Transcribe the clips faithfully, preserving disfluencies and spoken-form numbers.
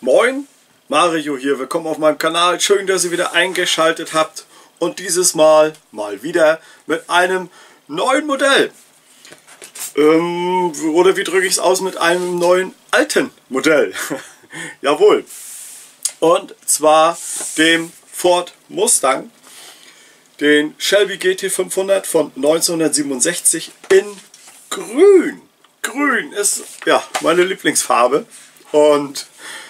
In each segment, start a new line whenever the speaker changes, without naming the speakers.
Moin, Mario hier, willkommen auf meinem Kanal. Schön, dass ihr wieder eingeschaltet habt und dieses Mal mal wieder mit einem neuen Modell. Ähm, oder wie drücke ich es aus, mit einem neuen alten Modell. Jawohl. Und zwar dem Ford Mustang, den Shelby G T fünfhundert von neunzehnhundertsiebenundsechzig in grün. Grün ist ja meine Lieblingsfarbe und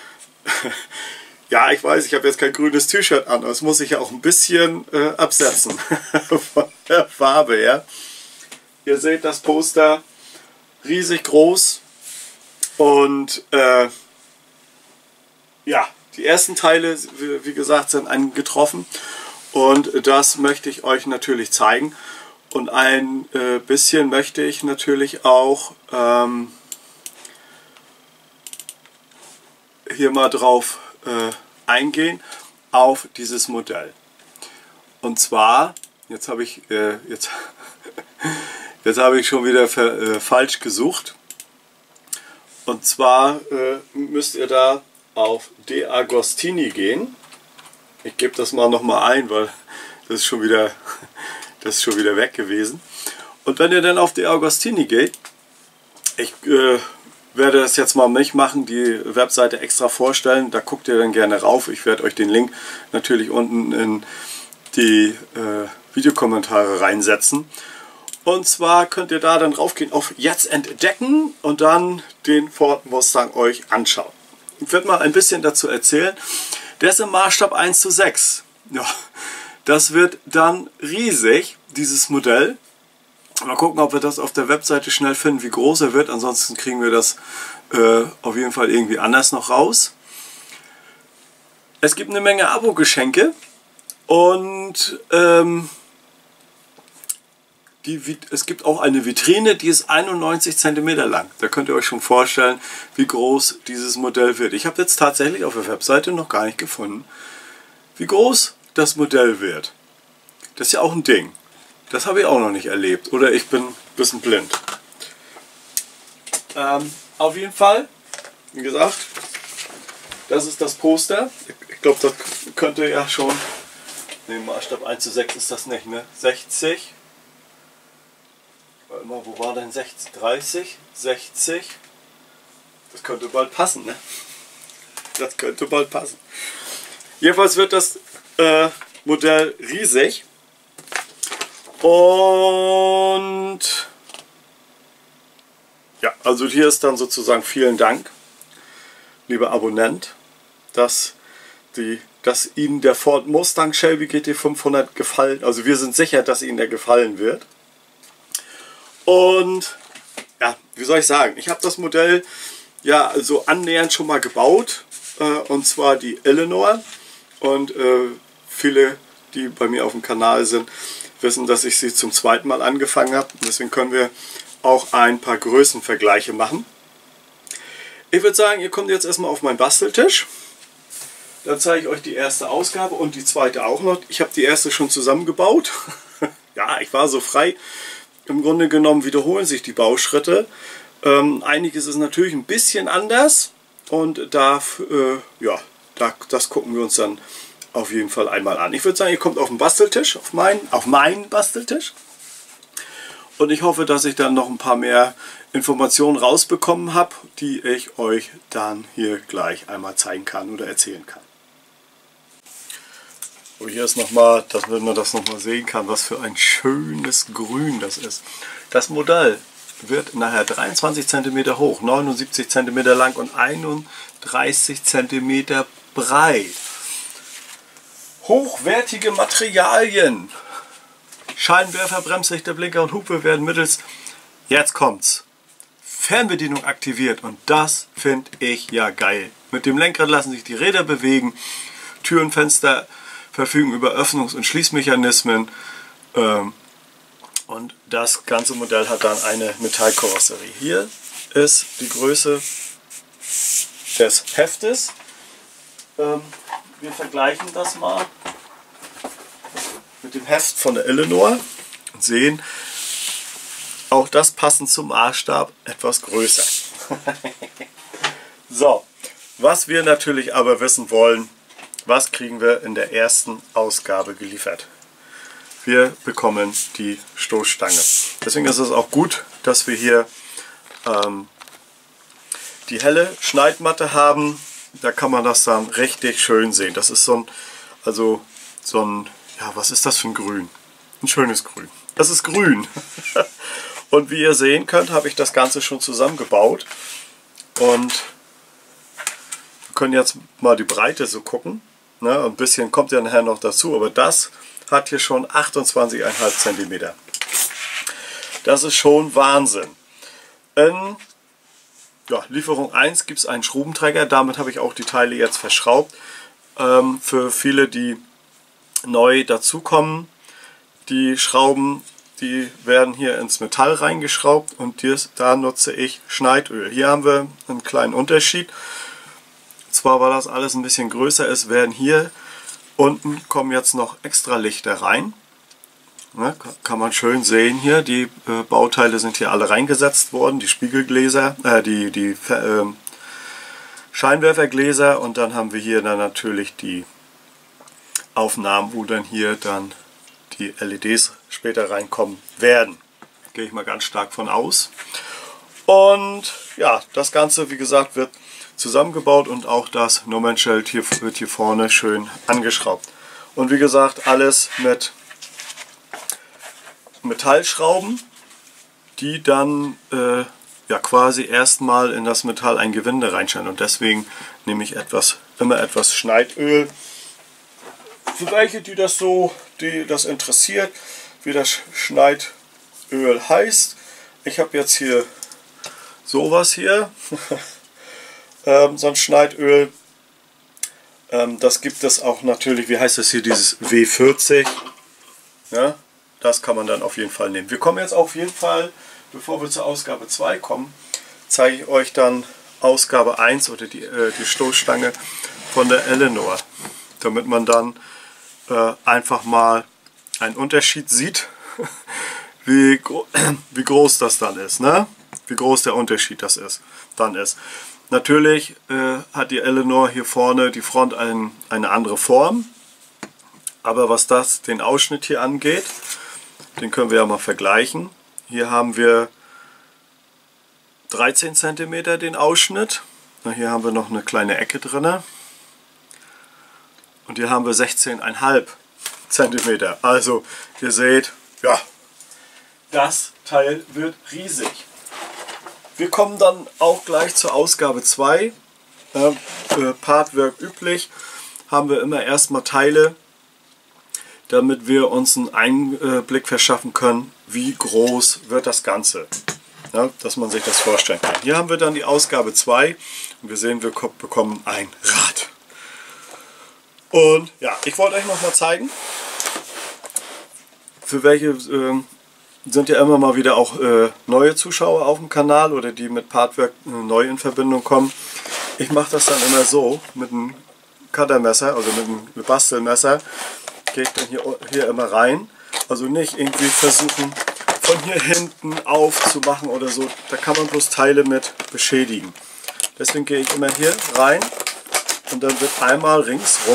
ja, ich weiß, ich habe jetzt kein grünes T-Shirt an, das muss ich ja auch ein bisschen äh, absetzen von der Farbe her. Ihr seht das Poster, riesig groß und äh, ja, die ersten Teile, wie gesagt, sind angetroffen und das möchte ich euch natürlich zeigen. Und ein äh, bisschen möchte ich natürlich auch ähm, hier mal drauf äh, eingehen, auf dieses Modell. Und zwar, jetzt habe ich, äh, jetzt, jetzt habe ich schon wieder ver, äh, falsch gesucht. Und zwar äh, müsst ihr da auf De Agostini gehen. Ich gebe das mal nochmal ein, weil das ist schon wieder... Das ist schon wieder weg gewesen. Und wenn ihr dann auf die Agostini geht, ich äh, werde das jetzt mal nicht machen, die Webseite extra vorstellen, da guckt ihr dann gerne rauf. Ich werde euch den Link natürlich unten in die äh, Videokommentare reinsetzen. Und zwar könnt ihr da dann raufgehen auf Jetzt entdecken und dann den Ford Mustang euch anschauen. Ich werde mal ein bisschen dazu erzählen. Der ist im Maßstab eins zu sechs. Ja. Das wird dann riesig, dieses Modell. Mal gucken, ob wir das auf der Webseite schnell finden, wie groß er wird. Ansonsten kriegen wir das äh, auf jeden Fall irgendwie anders noch raus. Es gibt eine Menge Abo-Geschenke und ähm, die, es gibt auch eine Vitrine, die ist einundneunzig Zentimeter lang. Da könnt ihr euch schon vorstellen, wie groß dieses Modell wird. Ich habe jetzt tatsächlich auf der Webseite noch gar nicht gefunden, wie groß das Modell wird. Das ist ja auch ein Ding. Das habe ich auch noch nicht erlebt. Oder ich bin ein bisschen blind. Ähm, auf jeden Fall, wie gesagt, das ist das Poster. Ich glaube, das könnte ja schon... Ne, Maßstab eins zu sechs ist das nicht, ne? sechzig. Warte mal, wo war denn sechzig? dreißig? sechzig? Das könnte bald passen, ne? Das könnte bald passen. Jedenfalls wird das Äh, Modell riesig und ja, also hier ist dann sozusagen vielen Dank, lieber Abonnent, dass, die, dass Ihnen der Ford Mustang Shelby G T fünfhundert gefallen, also wir sind sicher, dass Ihnen der gefallen wird. Und ja, wie soll ich sagen, ich habe das Modell ja also annähernd schon mal gebaut, äh, und zwar die Eleanor. Und äh, viele, die bei mir auf dem Kanal sind, wissen, dass ich sie zum zweiten Mal angefangen habe. Deswegen können wir auch ein paar Größenvergleiche machen. Ich würde sagen, ihr kommt jetzt erstmal auf meinen Basteltisch. Dann zeige ich euch die erste Ausgabe und die zweite auch noch. Ich habe die erste schon zusammengebaut. Ja, ich war so frei. Im Grunde genommen wiederholen sich die Bauschritte. Ähm, einiges ist natürlich ein bisschen anders. Und da, äh, ja, das gucken wir uns dann auf jeden Fall einmal an. Ich würde sagen, ihr kommt auf den Basteltisch, auf meinen, auf meinen Basteltisch. Und ich hoffe, dass ich dann noch ein paar mehr Informationen rausbekommen habe, die ich euch dann hier gleich einmal zeigen kann oder erzählen kann. So, hier ist nochmal, damit man das nochmal sehen kann, was für ein schönes Grün das ist. Das Modell wird nachher dreiundzwanzig Zentimeter hoch, neunundsiebzig Zentimeter lang und einunddreißig Zentimeter breit. Hochwertige Materialien. Scheinwerfer, Bremslichter, Blinker und Hupe werden mittels, jetzt kommt's, Fernbedienung aktiviert. Und das finde ich ja geil. Mit dem Lenkrad lassen sich die Räder bewegen. Türen, Fenster verfügen über Öffnungs- und Schließmechanismen. Ähm, und das ganze Modell hat dann eine Metallkarosserie. Hier ist die Größe des Heftes. Ähm, wir vergleichen das mal mit dem Heft von der Eleanor und sehen, auch das passend zum Maßstab etwas größer. So, Was wir natürlich aber wissen wollen, was kriegen wir in der ersten Ausgabe geliefert? Wir bekommen die Stoßstange. Deswegen ist es auch gut, dass wir hier ähm, die helle Schneidmatte haben. Da kann man das dann richtig schön sehen. Das ist so ein, also so ein, ja, was ist das für ein Grün? Ein schönes Grün. Das ist grün. Und wie ihr sehen könnt, habe ich das Ganze schon zusammengebaut. Und wir können jetzt mal die Breite so gucken. Ne, ein bisschen kommt ja nachher noch dazu, aber das hat hier schon achtundzwanzig Komma fünf Zentimeter. Das ist schon Wahnsinn. In ja, Lieferung eins gibt es einen Schrubenträger. Damit habe ich auch die Teile jetzt verschraubt. Ähm, für viele, die neu dazukommen, die Schrauben, die werden hier ins Metall reingeschraubt und dies, da nutze ich Schneidöl. Hier haben wir einen kleinen Unterschied. Zwar war das alles ein bisschen größer, es werden hier unten kommen jetzt noch extra Lichter rein. Ne, kann man schön sehen hier, die äh, Bauteile sind hier alle reingesetzt worden, die Spiegelgläser, äh, die, die äh, Scheinwerfergläser, und dann haben wir hier dann natürlich die Aufnahmen, wo dann hier dann die L E Ds später reinkommen werden. Gehe ich mal ganz stark von aus. Und ja, das Ganze, wie gesagt, wird zusammengebaut und auch das Nummernschild hier wird hier vorne schön angeschraubt. Und wie gesagt, alles mit Metallschrauben, die dann äh, ja quasi erstmal in das Metall ein Gewinde reinscheinen. Und deswegen nehme ich etwas, immer etwas Schneidöl. Für welche, die das so, die das interessiert, wie das Schneidöl heißt. Ich habe jetzt hier sowas hier. Ähm, so ein Schneidöl, ähm, das gibt es auch natürlich, wie heißt das hier, dieses W vierzig, ja, das kann man dann auf jeden Fall nehmen. Wir kommen jetzt auf jeden Fall, bevor wir zur Ausgabe zwei kommen, zeige ich euch dann Ausgabe eins oder die, äh, die Stoßstange von der Eleanor, damit man dann äh, einfach mal einen Unterschied sieht, wie, gro wie groß das dann ist, ne? Wie groß der Unterschied das ist, dann ist. Natürlich äh, hat die Eleanor hier vorne die Front ein, eine andere Form, aber was das den Ausschnitt hier angeht, den können wir ja mal vergleichen. Hier haben wir dreizehn Zentimeter den Ausschnitt, na, hier haben wir noch eine kleine Ecke drin und hier haben wir sechzehn Komma fünf Zentimeter. Also ihr seht, ja, das Teil wird riesig. Wir kommen dann auch gleich zur Ausgabe zwei. Äh, für Partwork üblich haben wir immer erstmal Teile, damit wir uns einen Einblick verschaffen können, wie groß wird das Ganze. Ja, dass man sich das vorstellen kann. Hier haben wir dann die Ausgabe zwei und wir sehen, wir bekommen ein Rad. Und ja, ich wollte euch noch mal zeigen, für welche... Äh, sind ja immer mal wieder auch äh, neue Zuschauer auf dem Kanal oder die mit Partwork äh, neu in Verbindung kommen. Ich mache das dann immer so mit einem Cuttermesser, also mit einem Bastelmesser, gehe ich dann hier, hier immer rein. Also nicht irgendwie versuchen von hier hinten aufzumachen oder so, da kann man bloß Teile mit beschädigen. Deswegen gehe ich immer hier rein und dann wird einmal ringsrum,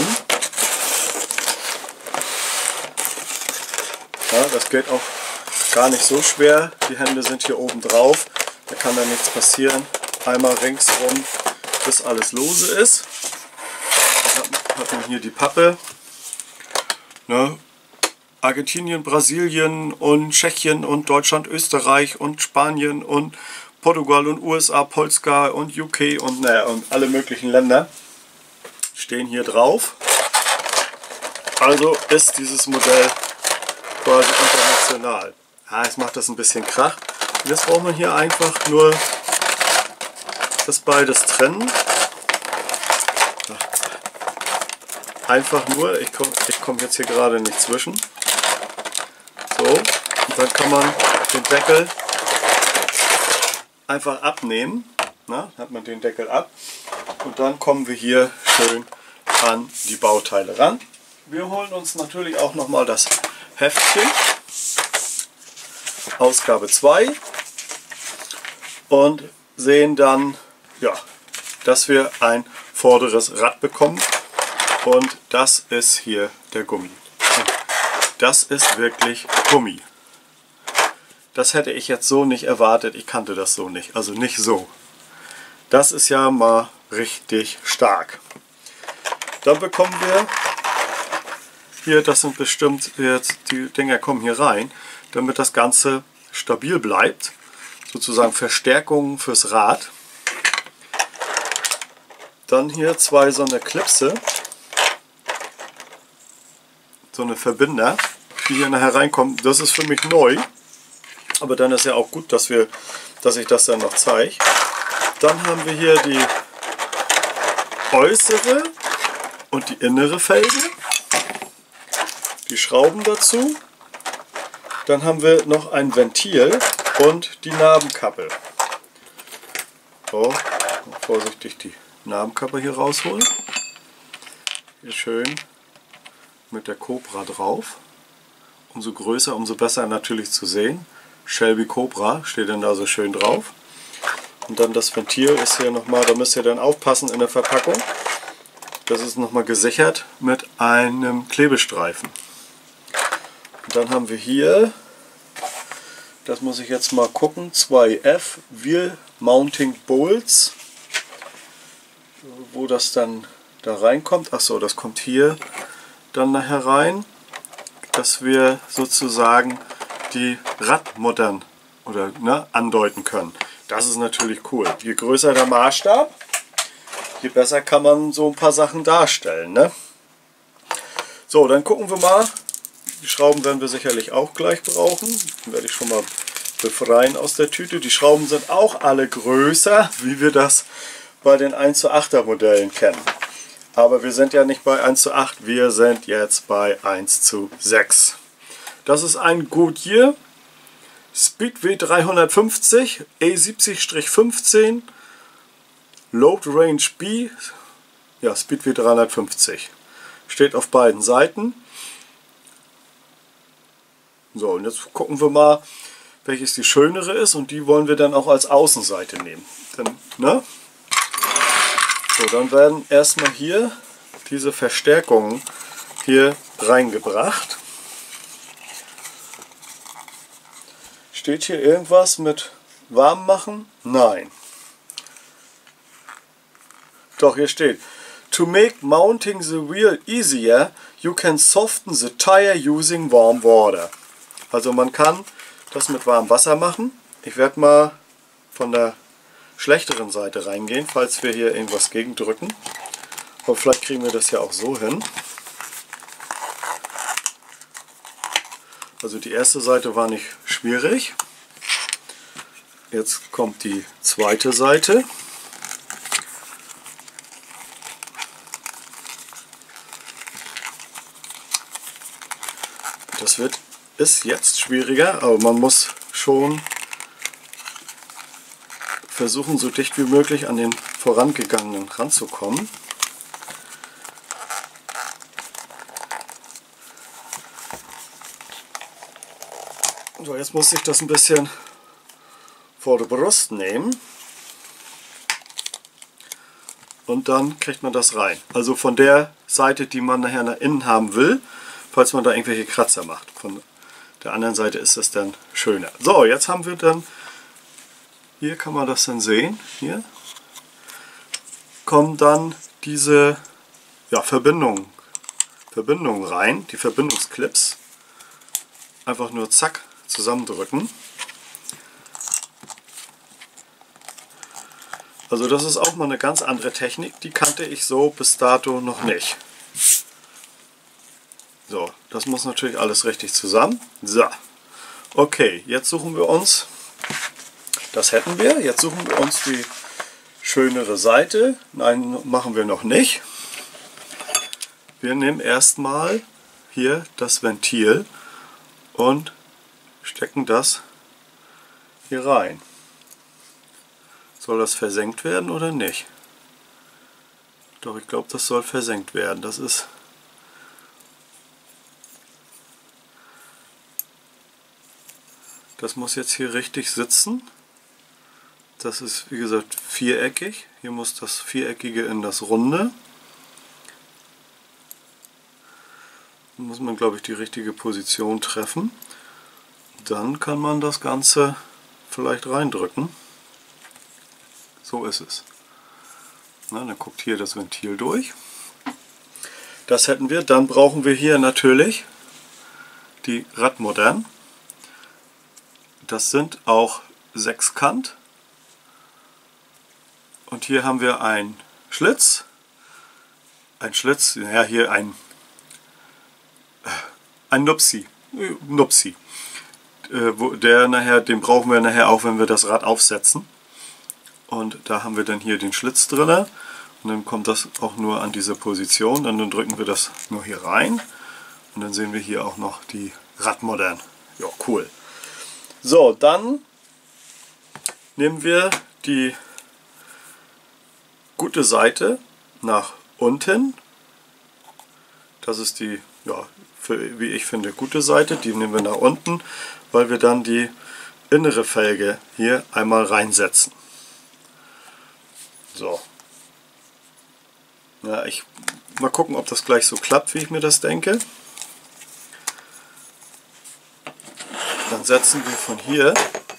ja, das geht auch gar nicht so schwer, die Hände sind hier oben drauf, da kann da nichts passieren. Einmal ringsrum, bis alles lose ist. Dann hat man hier die Pappe. Ne? Argentinien, Brasilien und Tschechien und Deutschland, Österreich und Spanien und Portugal und U S A, Polska und U K und, naja, und alle möglichen Länder stehen hier drauf. Also ist dieses Modell quasi international. Ja, jetzt macht das ein bisschen Krach. Und jetzt braucht man hier einfach nur das beides trennen. Einfach nur, ich komme ich komm jetzt hier gerade nicht zwischen. So, und dann kann man den Deckel einfach abnehmen. Na, hat man den Deckel ab. Und dann kommen wir hier schön an die Bauteile ran. Wir holen uns natürlich auch nochmal das Heftchen. Ausgabe zwei und sehen dann, ja, dass wir ein vorderes Rad bekommen. Und das ist hier der Gummi. Das ist wirklich Gummi. Das hätte ich jetzt so nicht erwartet. Ich kannte das so nicht. Also nicht so. Das ist ja mal richtig stark. Dann bekommen wir hier, das sind bestimmt jetzt, die Dinger kommen hier rein, damit das Ganze stabil bleibt. Sozusagen Verstärkungen fürs Rad. Dann hier zwei so eine Klipse. So eine Verbinder, die hier nachher reinkommen. Das ist für mich neu. Aber dann ist ja auch gut, dass, wir, dass ich das dann noch zeige. Dann haben wir hier die äußere und die innere Felge. Die Schrauben dazu. Dann haben wir noch ein Ventil und die Narbenkappe. So, vorsichtig die Narbenkappe hier rausholen. Hier schön mit der Cobra drauf. Umso größer, umso besser natürlich zu sehen. Shelby Cobra steht dann da so schön drauf. Und dann das Ventil ist hier nochmal, da müsst ihr dann aufpassen in der Verpackung. Das ist nochmal gesichert mit einem Klebestreifen. Und dann haben wir hier, das muss ich jetzt mal gucken, zwei F Wheel Mounting Bolts. Wo das dann da reinkommt, achso, das kommt hier dann nachher rein, dass wir sozusagen die Radmuttern oder ne, andeuten können. Das ist natürlich cool. Je größer der Maßstab, je besser kann man so ein paar Sachen darstellen. Ne? So, dann gucken wir mal. Die Schrauben werden wir sicherlich auch gleich brauchen. Die werde ich schon mal befreien aus der Tüte. Die Schrauben sind auch alle größer, wie wir das bei den eins zu achter Modellen kennen. Aber wir sind ja nicht bei eins zu acht, wir sind jetzt bei eins zu sechs. Das ist ein Goodyear Speedway dreihundertfünfzig E siebzig fünfzehn Load Range B, ja, Speedway dreihundertfünfzig. Steht auf beiden Seiten. So, und jetzt gucken wir mal, welches die schönere ist, und die wollen wir dann auch als Außenseite nehmen. Dann, ne? So, dann werden erstmal hier diese Verstärkungen hier reingebracht. Steht hier irgendwas mit warm machen? Nein. Doch, hier steht: To make mounting the wheel easier, you can soften the tire using warm water. Also man kann das mit warmem Wasser machen. Ich werde mal von der schlechteren Seite reingehen, falls wir hier irgendwas gegendrücken. Aber vielleicht kriegen wir das ja auch so hin. Also die erste Seite war nicht schwierig. Jetzt kommt die zweite Seite. Das wird, ist jetzt schwieriger, aber man muss schon versuchen, so dicht wie möglich an den vorangegangenen ranzukommen. So, jetzt muss ich das ein bisschen vor der Brust nehmen. Und dann kriegt man das rein. Also von der Seite, die man nachher nach innen haben will, falls man da irgendwelche Kratzer macht. Von der anderen Seite ist es dann schöner. So, jetzt haben wir dann, hier kann man das dann sehen, hier kommen dann diese ja, Verbindungen, Verbindungen rein, die Verbindungsclips. Einfach nur zack, zusammendrücken. Also das ist auch mal eine ganz andere Technik, die kannte ich so bis dato noch nicht. So, das muss natürlich alles richtig zusammen. So, okay, jetzt suchen wir uns, das hätten wir, jetzt suchen wir uns die schönere Seite. Nein, machen wir noch nicht. Wir nehmen erstmal hier das Ventil und stecken das hier rein. Soll das versenkt werden oder nicht? Doch, ich glaube, das soll versenkt werden. Das ist Das muss jetzt hier richtig sitzen. Das ist, wie gesagt, viereckig. Hier muss das Viereckige in das Runde. Da muss man, glaube ich, die richtige Position treffen. Dann kann man das Ganze vielleicht reindrücken. So ist es. Na, dann guckt hier das Ventil durch. Das hätten wir. Dann brauchen wir hier natürlich die Radmodern. Das sind auch Sechskant. Und hier haben wir einen Schlitz. Ein Schlitz, ja hier ein, ein Nupsi. Nupsi. Der nachher, den brauchen wir nachher auch, wenn wir das Rad aufsetzen. Und da haben wir dann hier den Schlitz drin. Und dann kommt das auch nur an diese Position. Und dann drücken wir das nur hier rein. Und dann sehen wir hier auch noch die Radmodern. Ja, cool. So, dann nehmen wir die gute Seite nach unten. Das ist die, ja, für, wie ich finde, gute Seite. Die nehmen wir nach unten, weil wir dann die innere Felge hier einmal reinsetzen. So. Ja, ich mal gucken, ob das gleich so klappt, wie ich mir das denke. Dann setzen wir von hier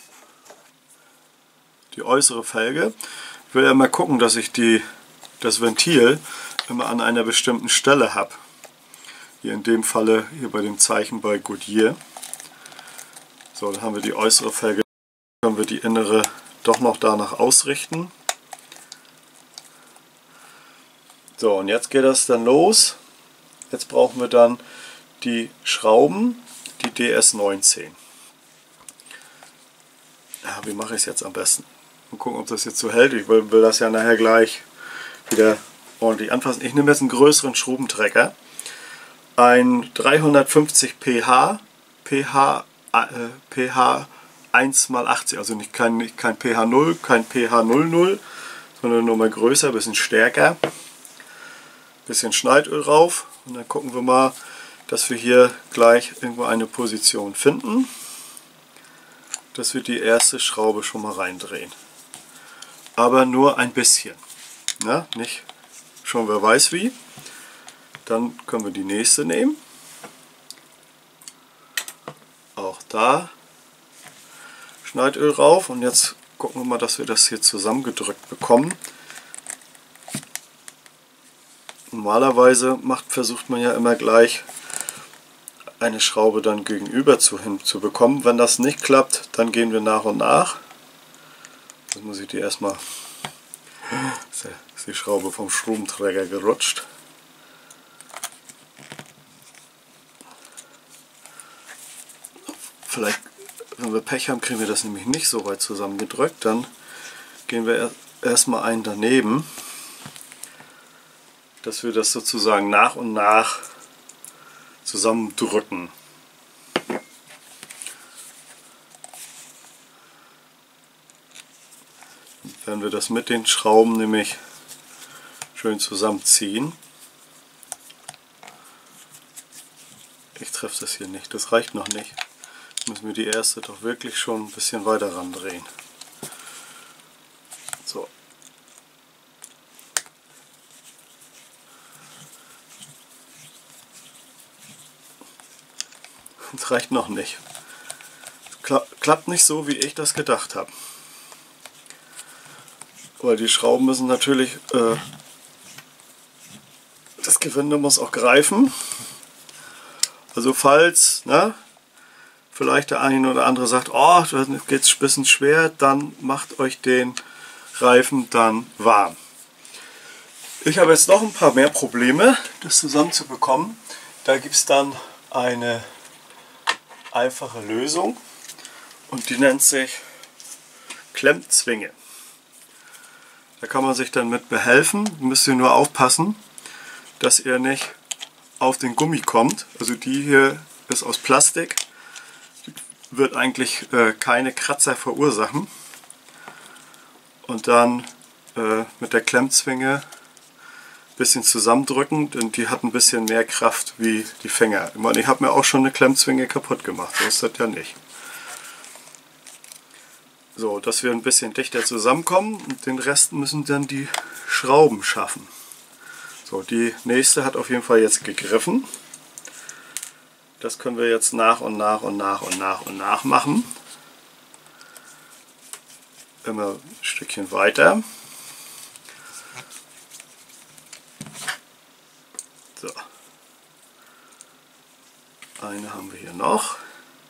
die äußere Felge. Ich will ja mal gucken, dass ich die, das Ventil immer an einer bestimmten Stelle habe. Hier in dem Falle hier bei dem Zeichen bei Goodyear. So, dann haben wir die äußere Felge. Dann können wir die innere doch noch danach ausrichten. So, und jetzt geht das dann los. Jetzt brauchen wir dann die Schrauben, die D S neunzehn. Ja, wie mache ich es jetzt am besten? Mal gucken, ob das jetzt so hält. Ich will, will das ja nachher gleich wieder ordentlich anfassen. Ich nehme jetzt einen größeren Schrubentrecker. Ein dreihundertfünfzig pH, pH, äh, pH eins mal achtzig, also nicht kein, nicht kein pH null, kein pH null null, sondern nur mal größer, ein bisschen stärker. Bisschen Schneidöl rauf und dann gucken wir mal, dass wir hier gleich irgendwo eine Position finden, dass wir die erste Schraube schon mal reindrehen. Aber nur ein bisschen, ja, nicht schon wer weiß wie. Dann können wir die nächste nehmen. Auch da Schneidöl rauf und jetzt gucken wir mal, dass wir das hier zusammengedrückt bekommen. Normalerweise macht, versucht man ja immer gleich eine Schraube dann gegenüber zu, hin zu bekommen. Wenn das nicht klappt, dann gehen wir nach und nach. Jetzt muss ich die erstmal, ist die Schraube vom Schrubenträger gerutscht. Vielleicht, wenn wir Pech haben, kriegen wir das nämlich nicht so weit zusammengedrückt. Dann gehen wir erstmal einen daneben, dass wir das sozusagen nach und nach zusammendrücken. Wenn wir das mit den Schrauben nämlich schön zusammenziehen. Ich treffe das hier nicht, das reicht noch nicht. Müssen wir die erste doch wirklich schon ein bisschen weiter ran drehen. So. Das reicht noch nicht. Kla klappt nicht so, wie ich das gedacht habe. Weil die Schrauben müssen natürlich, äh, das Gewinde muss auch greifen. Also falls, na, vielleicht der eine oder andere sagt, oh, da geht es ein bisschen schwer, dann macht euch den Reifen dann warm. Ich habe jetzt noch ein paar mehr Probleme, das zusammenzubekommen. Da gibt es dann eine einfache Lösung und die nennt sich Klemmzwinge. Da kann man sich dann mit behelfen. Müsst ihr nur aufpassen, dass ihr nicht auf den Gummi kommt. Also die hier ist aus Plastik. Wird eigentlich äh, keine Kratzer verursachen. Und dann äh, mit der Klemmzwinge ein bisschen zusammendrücken, denn die hat ein bisschen mehr Kraft wie die Finger. Ich meine, ich habe mir auch schon eine Klemmzwinge kaputt gemacht, so ist das ja nicht. So, dass wir ein bisschen dichter zusammenkommen und den Rest müssen dann die Schrauben schaffen. So, die nächste hat auf jeden Fall jetzt gegriffen. Das können wir jetzt nach und nach und nach und nach und nach machen. Immer ein Stückchen weiter. So. Eine haben wir hier noch.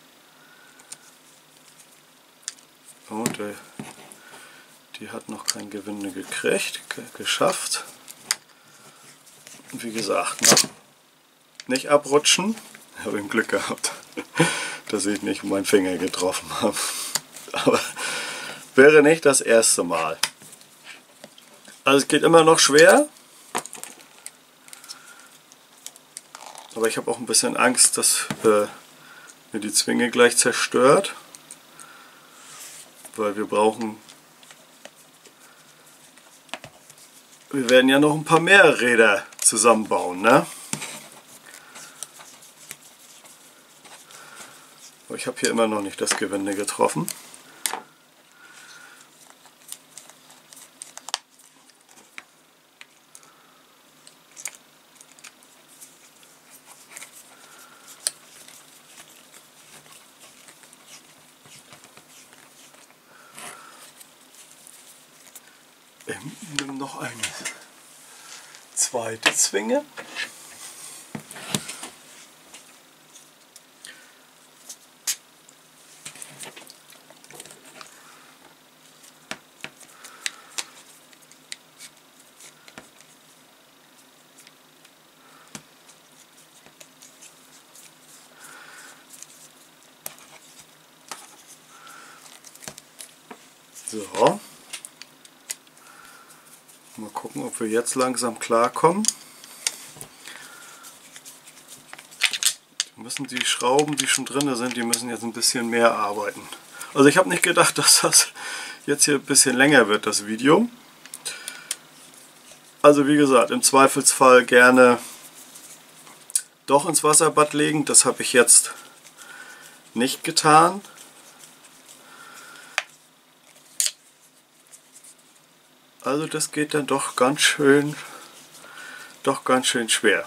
Und äh, die hat noch kein Gewinde gekriegt, geschafft. Und wie gesagt, noch nicht abrutschen. Ich habe Glück gehabt, dass ich nicht meinen Finger getroffen habe. Aber wäre nicht das erste Mal. Also es geht immer noch schwer. Aber ich habe auch ein bisschen Angst, dass äh, mir die Zwinge gleich zerstört. Weil wir brauchen... Wir werden ja noch ein paar mehr Räder zusammenbauen, ne? Aber ich habe hier immer noch nicht das Gewinde getroffen. Ich nehme noch eine zweite Zwinge. So. Mal gucken, ob wir jetzt langsam klarkommen. Die müssen die Schrauben, die schon drin sind, die müssen jetzt ein bisschen mehr arbeiten. Also ich habe nicht gedacht, dass das jetzt hier ein bisschen länger wird, das Video. Also wie gesagt, im Zweifelsfall gerne doch ins Wasserbad legen. Das habe ich jetzt nicht getan. Also das geht dann doch ganz schön, doch ganz schön schwer.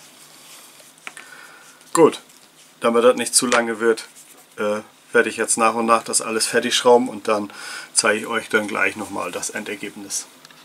Gut, damit das nicht zu lange wird, äh, werde ich jetzt nach und nach das alles fertig schrauben und dann zeige ich euch dann gleich nochmal das Endergebnis.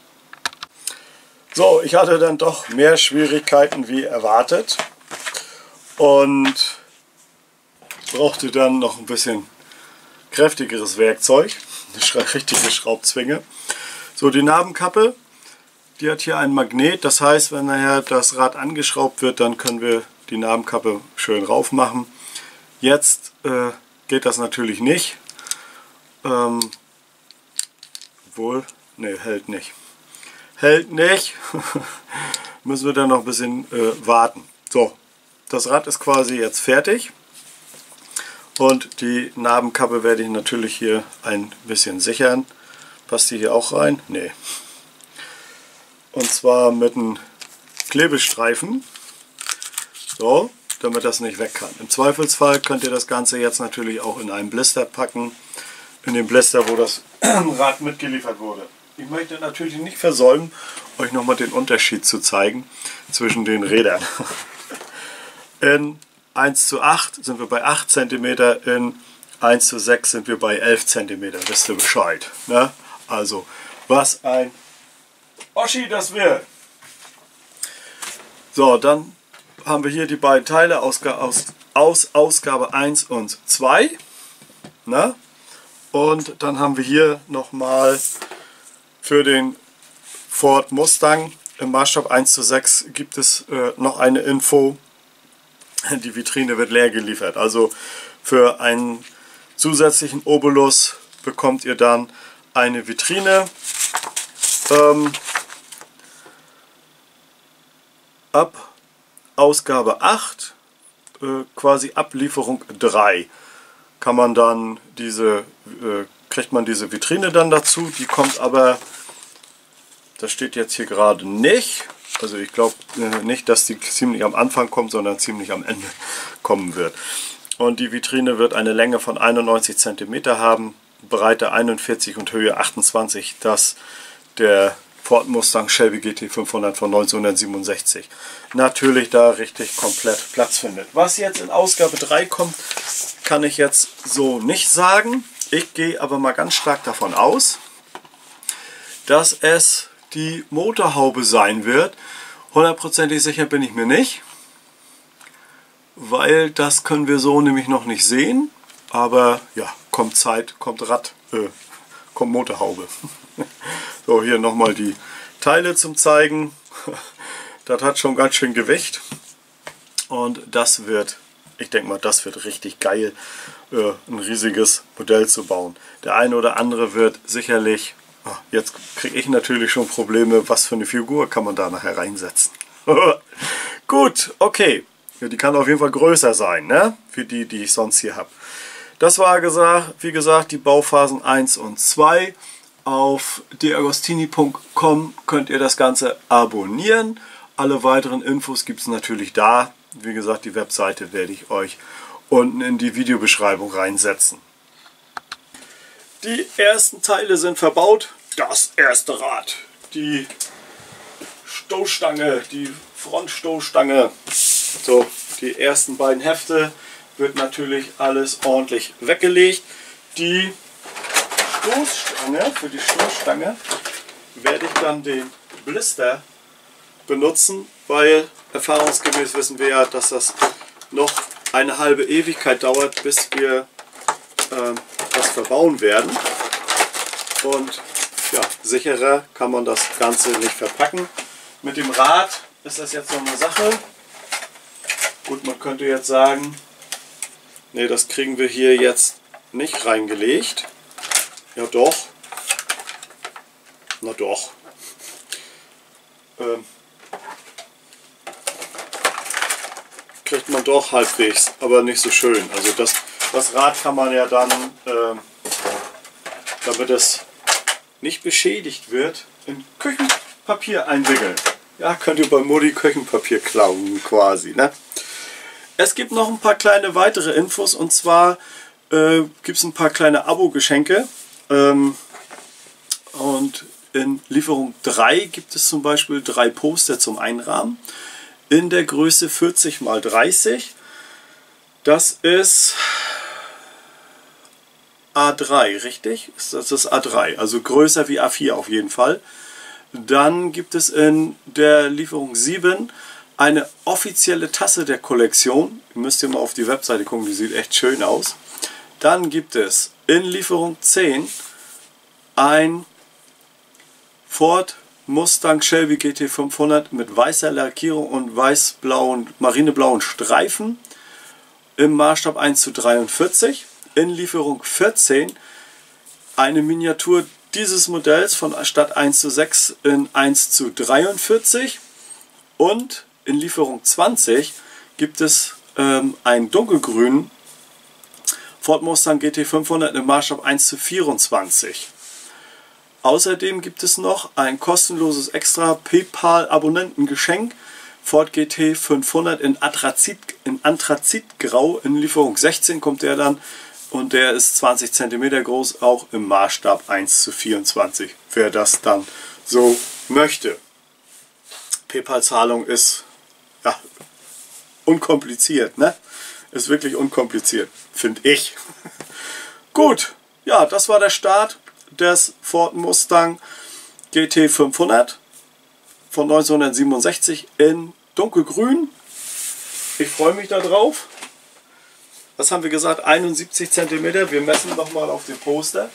So, ich hatte dann doch mehr Schwierigkeiten wie erwartet und brauchte dann noch ein bisschen kräftigeres Werkzeug, eine richtige Schraubzwinge. So, die Nabenkappe, die hat hier einen Magnet, das heißt, wenn nachher das Rad angeschraubt wird, dann können wir die Nabenkappe schön rauf machen. Jetzt äh, geht das natürlich nicht, ähm, obwohl, ne, hält nicht. Hält nicht, müssen wir dann noch ein bisschen äh, warten. So, das Rad ist quasi jetzt fertig und die Nabenkappe werde ich natürlich hier ein bisschen sichern. Passt die hier auch rein? Nee. Und zwar mit einem Klebestreifen. So, damit das nicht weg kann. Im Zweifelsfall könnt ihr das Ganze jetzt natürlich auch in einen Blister packen. In den Blister, wo das Rad mitgeliefert wurde. Ich möchte natürlich nicht versäumen, euch nochmal den Unterschied zu zeigen zwischen den Rädern. In eins zu acht sind wir bei acht Zentimeter, in eins zu sechs sind wir bei elf Zentimeter. Wisst ihr Bescheid, ne? Also, was ein Oschi das wird. So, dann haben wir hier die beiden Teile aus, aus, aus Ausgabe eins und zwei. Ne? Und dann haben wir hier nochmal für den Ford Mustang im Maßstab eins zu sechs gibt es äh, noch eine Info. Die Vitrine wird leer geliefert. Also für einen zusätzlichen Obolus bekommt ihr dann eine Vitrine ähm, ab Ausgabe acht, äh, quasi Ablieferung drei, kann man dann diese, äh, kriegt man diese Vitrine dann dazu. Die kommt aber, das steht jetzt hier gerade nicht, also ich glaube äh, nicht, dass die ziemlich am Anfang kommt, sondern ziemlich am Ende kommen wird. Und die Vitrine wird eine Länge von einundneunzig Zentimeter haben. Breite einundvierzig und Höhe achtundzwanzig, das der Ford Mustang Shelby G T fünfhundert von neunzehnhundertsiebenundsechzig. Natürlich da richtig komplett Platz findet. Was jetzt in Ausgabe drei kommt, kann ich jetzt so nicht sagen. Ich gehe aber mal ganz stark davon aus, dass es die Motorhaube sein wird. Hundertprozentig sicher bin ich mir nicht, weil das können wir so nämlich noch nicht sehen. Aber ja, kommt Zeit, kommt Rad, äh, kommt Motorhaube. So, hier nochmal die Teile zum Zeigen. Das hat schon ganz schön Gewicht. Und das wird, ich denke mal, das wird richtig geil, äh, ein riesiges Modell zu bauen. Der eine oder andere wird sicherlich, oh, jetzt kriege ich natürlich schon Probleme, was für eine Figur kann man da nachher reinsetzen. Gut, okay. Ja, die kann auf jeden Fall größer sein, ne? Für die, die ich sonst hier habe. Das war, gesagt, wie gesagt, die Bauphasen eins und zwei. Auf deagostini punkt com könnt ihr das Ganze abonnieren. Alle weiteren Infos gibt es natürlich da. Wie gesagt, die Webseite werde ich euch unten in die Videobeschreibung reinsetzen. Die ersten Teile sind verbaut. Das erste Rad, die Stoßstange, die Frontstoßstange. So, die ersten beiden Hefte wird natürlich alles ordentlich weggelegt. Die Stoßstange, für die Stoßstange werde ich dann den Blister benutzen, weil erfahrungsgemäß wissen wir ja, dass das noch eine halbe Ewigkeit dauert, bis wir äh, das verbauen werden. Und ja, sicherer kann man das Ganze nicht verpacken. Mit dem Rad ist das jetzt noch eine Sache. Gut, man könnte jetzt sagen, nee, das kriegen wir hier jetzt nicht reingelegt. Ja doch. Na doch. Ähm, kriegt man doch halbwegs, aber nicht so schön. Also das, das Rad kann man ja dann, ähm, damit es nicht beschädigt wird, in Küchenpapier einwickeln. Ja, könnt ihr bei Mutti Küchenpapier klauen quasi, ne? Es gibt noch ein paar kleine weitere Infos, und zwar äh, gibt es ein paar kleine Abo-Geschenke. Ähm, und in Lieferung drei gibt es zum Beispiel drei Poster zum Einrahmen in der Größe vierzig mal dreißig. Das ist A drei, richtig? Das ist A drei, also größer wie A vier auf jeden Fall. Dann gibt es in der Lieferung sieben eine offizielle Tasse der Kollektion. Ihr müsst ihr mal auf die Webseite gucken, die sieht echt schön aus. Dann gibt es in Lieferung zehn ein Ford Mustang Shelby G T fünfhundert mit weißer Lackierung und weiß-blauen, marineblauen Streifen im Maßstab eins zu dreiundvierzig. In Lieferung vierzehn eine Miniatur dieses Modells von statt eins zu sechs in eins zu dreiundvierzig. Und in Lieferung zwanzig gibt es ähm, einen dunkelgrünen Ford Mustang G T fünfhundert im Maßstab eins zu vierundzwanzig. Außerdem gibt es noch ein kostenloses extra PayPal-Abonnentengeschenk. Ford G T fünfhundert in Anthrazit, in Anthrazitgrau. In Lieferung sechzehn kommt der dann. Und der ist zwanzig Zentimeter groß, auch im Maßstab eins zu vierundzwanzig. Wer das dann so möchte. PayPal-Zahlung ist ja, unkompliziert, ne? Ist wirklich unkompliziert, finde ich. Gut, ja, das war der Start des Ford Mustang G T fünfhundert von neunzehnhundertsiebenundsechzig in dunkelgrün. Ich freue mich darauf. Was haben wir gesagt? einundsiebzig Zentimeter. Wir messen nochmal auf dem Poster.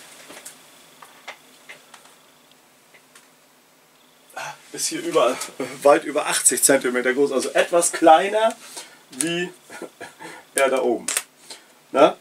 Ist hier über, weit über achtzig Zentimeter groß, also etwas kleiner wie er da oben. Na?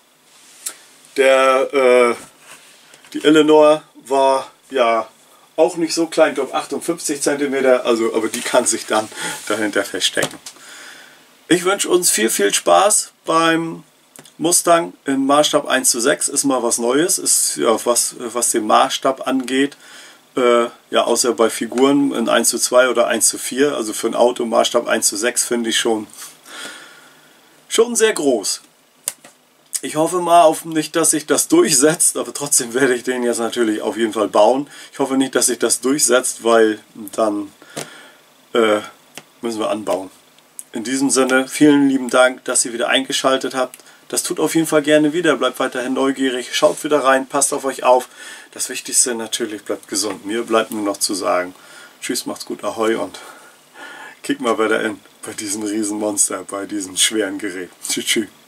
Der, äh, die Eleanor war ja auch nicht so klein, ich glaube achtundfünfzig Zentimeter, also, aber die kann sich dann dahinter verstecken. Ich wünsche uns viel, viel Spaß beim Mustang in Maßstab eins zu sechs. Ist mal was Neues, ist ja was, was den Maßstab angeht. Äh, ja, außer bei Figuren in eins zu zwei oder eins zu vier, also für ein Auto Maßstab eins zu sechs finde ich schon, schon sehr groß. Ich hoffe mal auf nicht, dass sich das durchsetzt, aber trotzdem werde ich den jetzt natürlich auf jeden Fall bauen. Ich hoffe nicht, dass sich das durchsetzt, weil dann äh, müssen wir anbauen. In diesem Sinne, vielen lieben Dank, dass ihr wieder eingeschaltet habt. Das tut auf jeden Fall gerne wieder. Bleibt weiterhin neugierig, schaut wieder rein, passt auf euch auf. Das Wichtigste natürlich, bleibt gesund. Mir bleibt nur noch zu sagen, tschüss, macht's gut, ahoi und kick mal weiter in bei diesem Riesenmonster, bei diesem schweren Gerät. Tschüss, tschüss.